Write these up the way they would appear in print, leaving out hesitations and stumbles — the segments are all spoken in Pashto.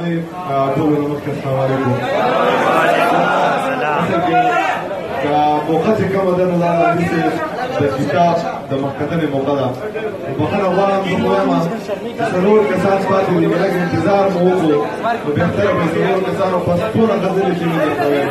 دی ټولو نه مخکې السلام علیکم. دا موقع چې کومه ده نو دا راځي د کتاب د مخکتنې موقع ده. بخښنه غواړم زه خو وایم چې څلور کسان پاتې دي لږ انتظار مو وکړو نو بهتره به څلور کسانو پس ټوله غزلې چې مې درته وایم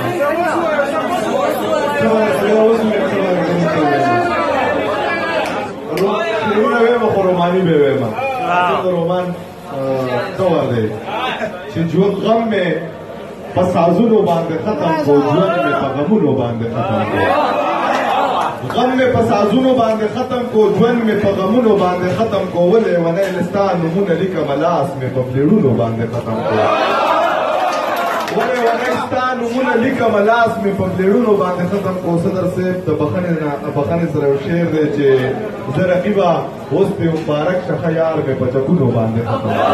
شعرونه ویم خو روماني به ویم. د رومان ډول دی چې ژوند غم مې په سازونو باندې ختم کو، ژوند مې په غمونو باندې ختم کو. غم مې په سازونو باندې ختم کو، ژوند مې په غمونو باندې ختم کو. ولې ونې لستا نومونه لیکم لاس مې په پلیړونو باندې ختم کو. ولې ونې لستا نومونه لیکم لاس مې په پلیړونو باندې ختم کو. صدر صاحب د بخښنې سره یو شعر دی چې زه رقیبه اوس پې مبارک شه ښه یار مې په چکونو باندې ختم کو.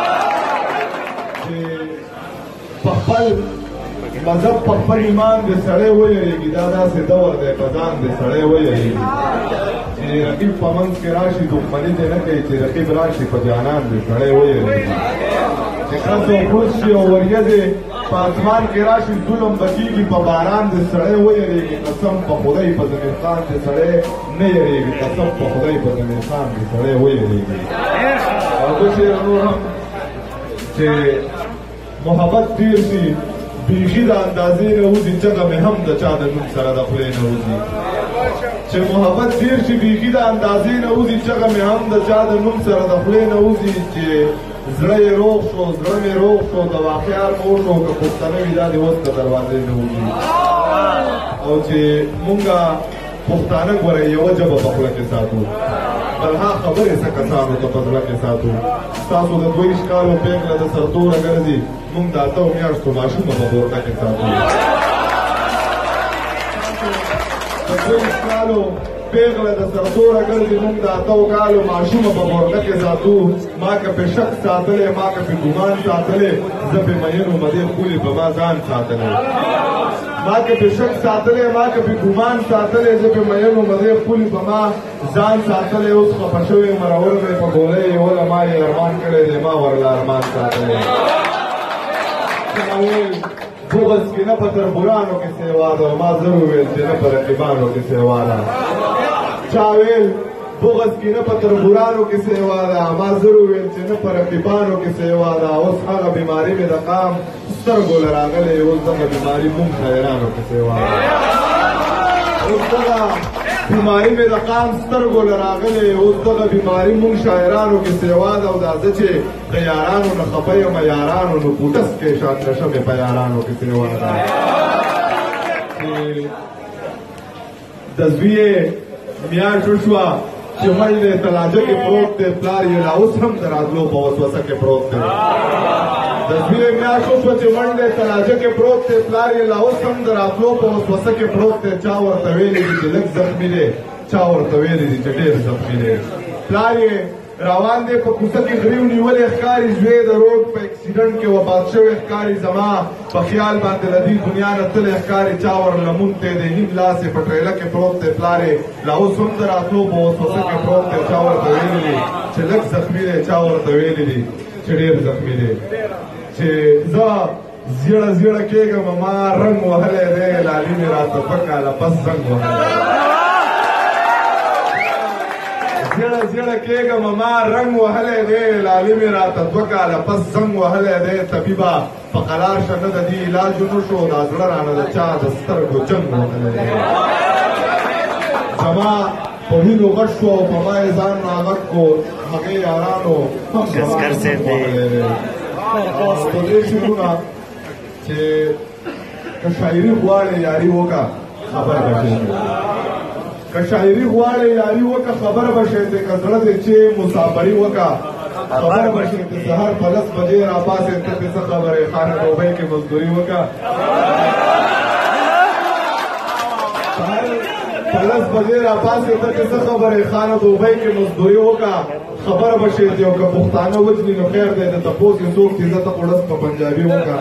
چې په خپل مذهب په خپل ایمان د سړی ویریږي، دا داسې دور دی په ځان د سړی ویریږي چې رقیب په منځ کې راشي دښمني دې نه کوي، چې رقیب راشي په جانان د سړی ویریږي. چې خس او پوس شي او وریځې په اسمان کې راشي ظلم به کېږي په باران د سړی ویریږي. قسم په خدای په زمیر خان د سړی نه یریږي، قسم په خدای په زمیر خان د سړی ویریږي. او بل شعر نور هم چې محبت تیر شي بیخي د اندازې نه وځي، چغه مې هم د چا د نوم سره د خولې نه وځي. چې محبت تیر شي بیخي د اندازې نه وځي، چغه مې هم د چا د نوم سره د خولې نه وځي. چې زړه یې روغ شو، زړه مې روغ شو، د واقعار مور شو، که پښتنه وي دا دې اوس د دروازې نه وځي. او چې مونږه پښتانه ګوره یوه ژبه په خوله کې ساتو، بلها خبرې څه کسانو ته په زړه کې ساتو. ستاسو د 22 کالو پیغله د سرتوره ګرځي، مونږ د 8 میاشتو ماشومه په بورډه کې ساتو. د 22 کالو پیغله د سرتوره ګرځي، مونږ د 8 کالو ماشومه په بورډه کې ساتو. ما که په شک ساتلی، ما که په ګمان ساتلی، زه په مینو مدې خولې په ما ځان ساتلی. ما که په شک ساتلی، ما که په ګمان ساتلی، زه په مینو مدې خولې په ما ځان ساتلی. اوس خفه شوی مرور مې په ګولۍ یوله، ما یې ارمان کړی دی، ما ورله ارمان ساتلی. بغض کې نه په تربورانو کې سیوا ده، ما زه وویل چې نه په رقیبانو کې سیوا ده. چا ویل بغض کې نه په تربورانو کې سیوا ده، ما زه وویل چې نه په رقیبانو کې سیوا ده. اوس هغه بیماري مې د قام سترګو له راغلې، اوس دغه بیماري مونږ شاعرانو کې سیوا ده. اوس دغه بیماري مې د قام سترګو له راغلې، اوس دغه بیماري مونږ شاعرانو کې سیوا ده. او دا زه چې د یارانو نه خفه یم یارانو، نو پوټس کې شات نشه مې په یارانو کې سیوا ده. چې د زوی میاشت وشوه چې مړ دی تلاجه کې پروت دی، پلار یې لا اوس هم د راتلو په وسوسه کې پروت دی. د زوی میاشت وشوه چې مړ دی تلاجه کې پروت دی، پلار یې لا اوس هم د راتلو په وسوسه کې پروت دی. چا ورته ویلي دي چې لږ زخمي دی، چا ورته ویلي دي چې ډېر زخمي دی. پلار یې روان دی په کوڅه کې غریو نیولې ښکاري، زوی د روډ په اکسیډنټ کې وفات شوی ښکاري. زما په خیال باندې له دې دنیا نه تللی ښکاري. چا ور لمون تی دی، نیم لاس یې په ټریله کې پروت دی. پلار یې لا اوس هم د راتلو په وسوسه کې پروت دی. چا ورته ویلي دي چې لږ زخمي دی، چا ورته ویلي دي چې ډېر زخمي دی. چې زه زیړه زیړه کېږم، ما رنګ وهلی دی، لالي مې راته 2 کاله پس زنګ وهلی. زیړه زیړه کېږم، ما رنګ وهلی دی، لالي مې راته 2 کاله پس زنګ وهلی دی. طبیبه په قلار شه نه د دې علاج ونه شو، دا زړه رانه د چا د سترګو جنګ وهلی دی. زما په وینو غټ شو او په ما یې ځان راغټ کو، هغې یارانو هم زما وهلی دی. په دې شعرونه چې که شاعري غواړې یاري وکړه خبر به شې، که شاعري غواړې یاري وکړه خبر به شې، که زړه دې چې مسافري وکړه خبر به شې. د سهار په 10 بجې راپاڅې ته پې څه خبرې، خانه دوبۍ کې مزدوري وکړه. په 10 بجې راپاڅې ته پې څه خبرې، خانه دوبۍ کې مزدوري وکړه. خبر به شې چې که پښتانه وجني نو خیر دی، د تپوس یې څوک دي، زه ته خو ډس په پنجابي وکړه.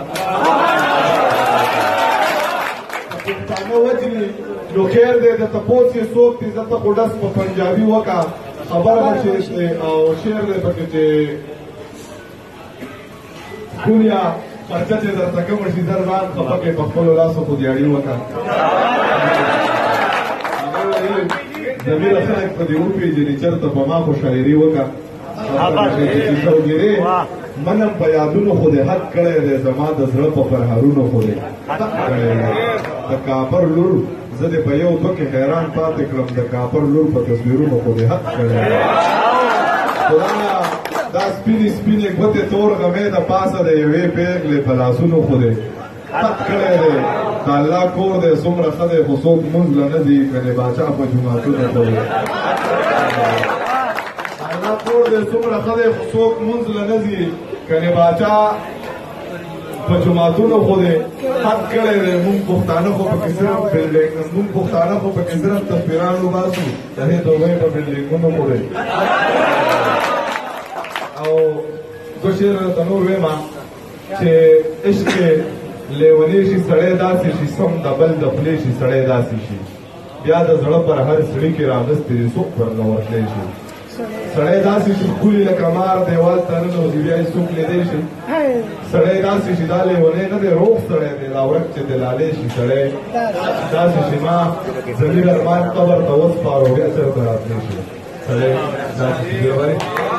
پښتانه وجني نو خیر دی، د تپوس یې څوک دي، زه ته خو ډس په پنجابي وکړه. خبره به شې او شعر دی پکې چې سکول یا خرچه چې درته کومه شي زر ځان خفه کړې په خپلو لاسو خو دیاړي وکړه زميره خلک په دې وپېژني چېرته په ما خو شاعري وکړه شوګیرې منم په یادونو خو دې حق کړی دی زما د زړه په پرهارونو خو دې حق کړی دی د کاپر لور زه دې په یو دوه کې حیران پاتې کړم د کاپر لور په تصویرونو خو دې حق کړی دی خدایه دا سپینې سپینې ګوتې تور غمې د پاسه د یوې پېغلې په لاسونو خو دې حق کړی دی د الله کور دی څومره ښه دی خو څوک مونځ له نه ځي که د باچا په جوماتونو خو دی الله کور دی څومره ښه دی خو څوک مونځ له نه ځي که د باچا په جوماتونو خو دی حق کړی دی مونږ پښتانه خو پکې صرف مونږ پښتانه خو پکې صرف تصویران وباسو د دې دوبۍ په بلډینګونو خو دی او زه شعر درته نور ویمه چې عشق لیونی شي سړی داسې شي سم د بل د خولې شي سړی داسې شي بیا د زړه پر هر سړي کې راغستې دي څوک پر نه ورتلی شي سړی داسې شي ښکلي لکه مار دیوال ته ننوځي بیا یې څوک لیدی شي سړی داسې شي دا لیونی نه دی روغ سړی دی دا ورک چې دلالی شي سړی داسې شي ما ضمیر ارمان قبر ته وسپارو بیا چېرته راتلی شي سړی داسې شي